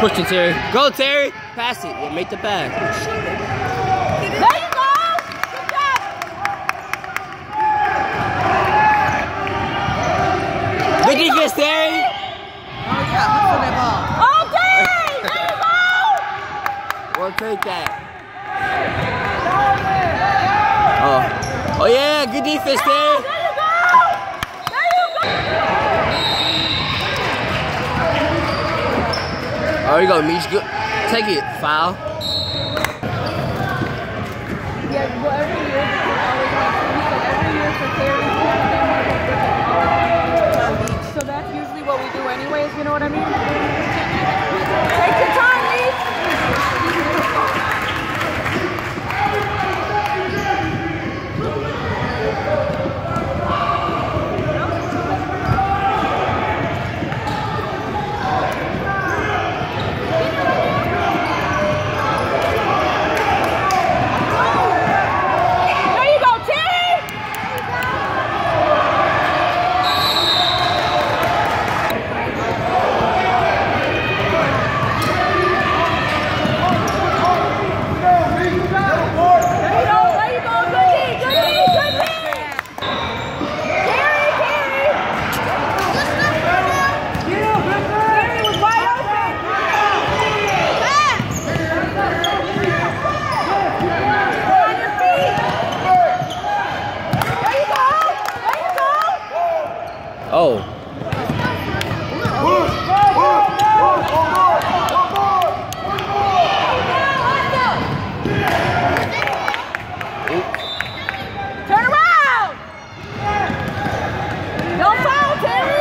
Push it, Terry. Go, Terry. Pass it. Yeah, make the pass. There you go. Good job. Good defense, Terry. Oh, yeah. Hustle that ball. Okay. There you go. We'll take that. Oh. Oh, yeah. Good defense, Terry. There you go. There you go. Oh, you go, Meech. Good. Take it. Foul. Yeah, well, every year, every year for Terry, so that's usually what we do anyways, you know what I mean? Take your time, Leach. There you go, Terry! Oh. Turn around! Don't foul, Terry!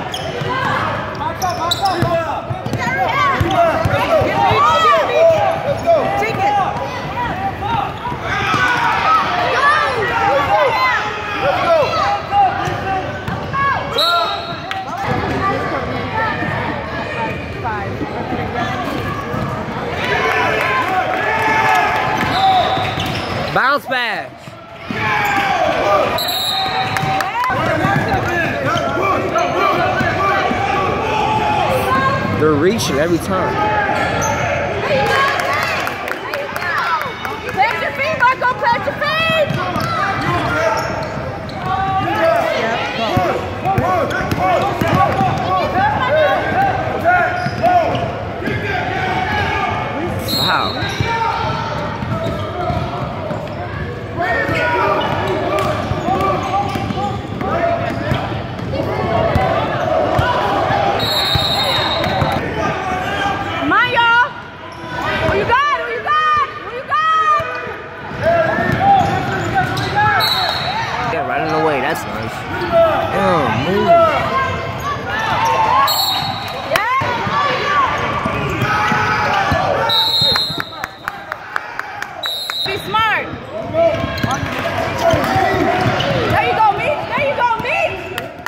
Take it! Bounce back. They're reaching every time. Plant your feet, Marco! Plant your feet! Wow. Come on, y'all! Who you got? Who you got? Who you got? Yeah, right in the way. That's nice. Oh, move. Be smart. There you go, Meech. There you go, Meech.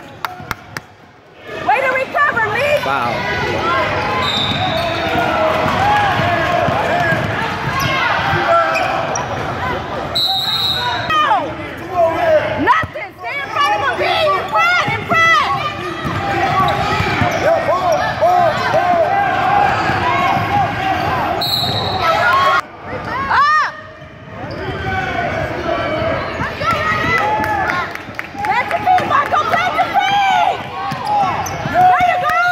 Way to recover, Meech. Wow. Nothing. Stay in front of him. Be in front. In front. Up. Plant your feet, Marco. Plant your feet. There you go.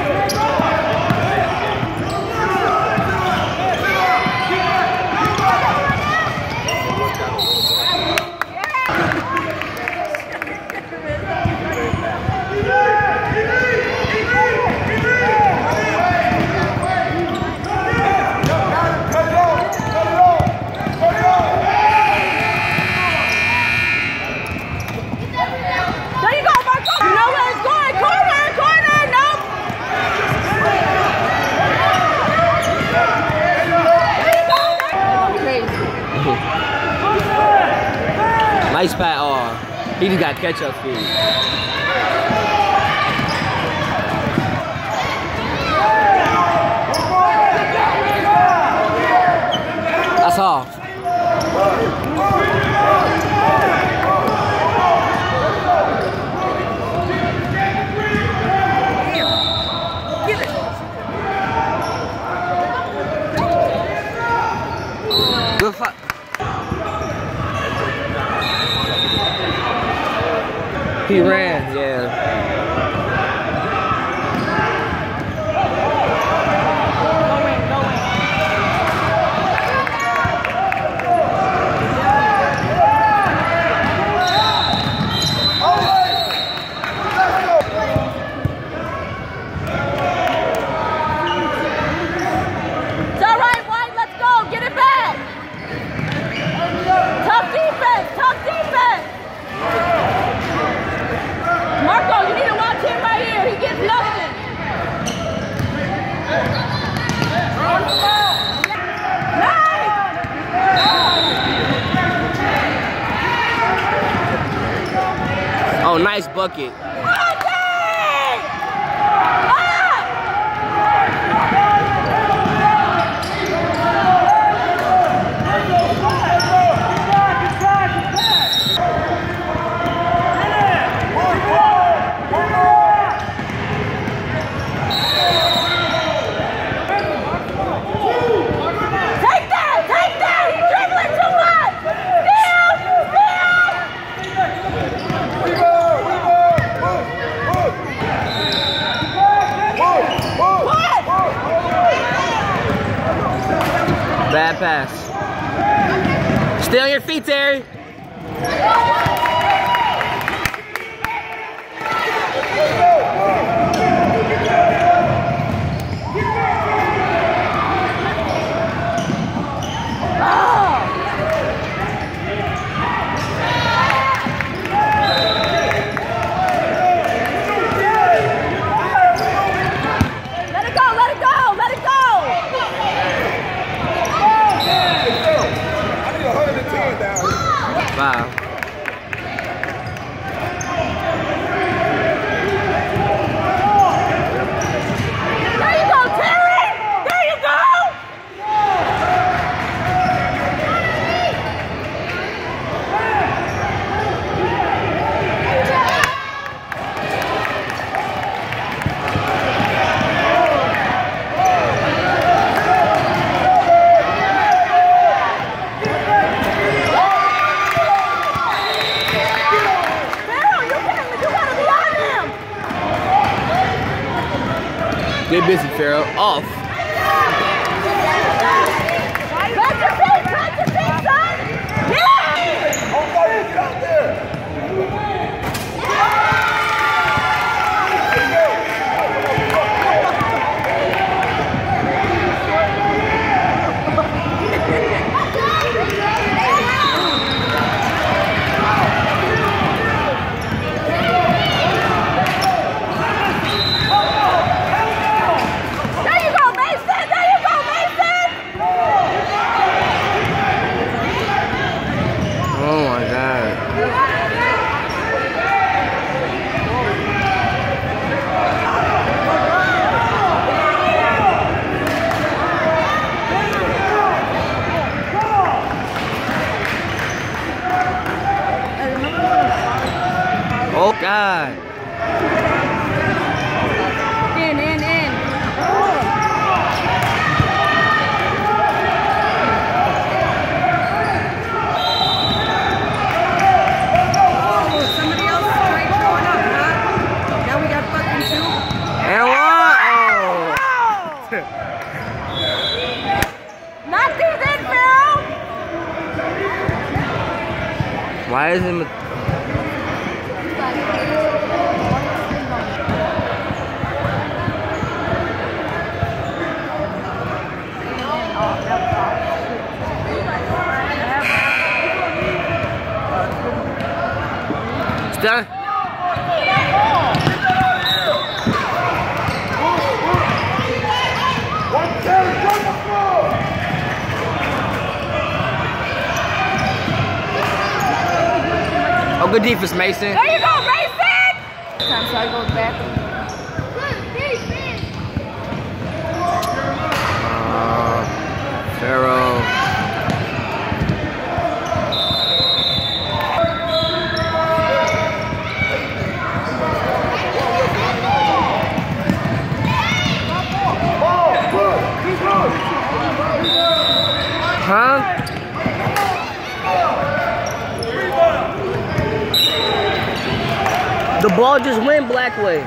There you go, Marco. You know where it's going. Corner, corner. Nope. There you go. Crazy. Nice pass. Oh, he just got catch-up speed. That's all. He ran, yeah. Oh, nice bucket. Bad pass. Stay on your feet, Terry. Wow. There you go, Terry! There you go! Get busy, Pharaoh. Off. Plant your feet, son! Yeah! Oh, get out there! Oh, God. In. Oh, somebody else tried showing up, huh? Now we got fucking two. And one. Oh. Knock these in, Pharaoh! Why isn't it? It's done. Oh, good defense, Mason. There you go, Mason! Time so I go back. Pharaoh. Huh? The ball just went black way.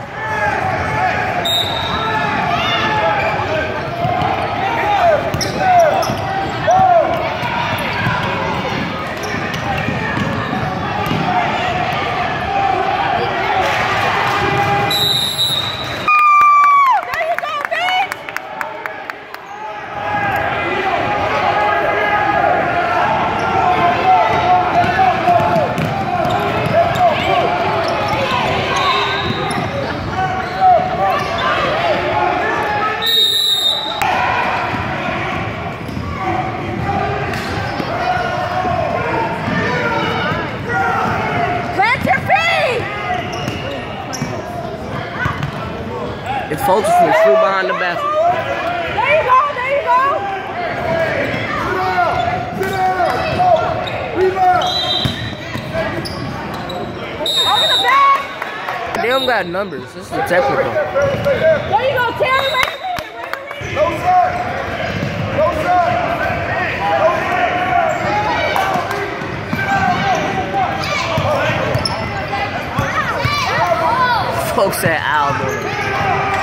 It's folks from the shoe behind the basket. There you go, there you go. Over the back. They don't got numbers. This is technical. There you go, Terry. No side. No side. Folks said ow, bro.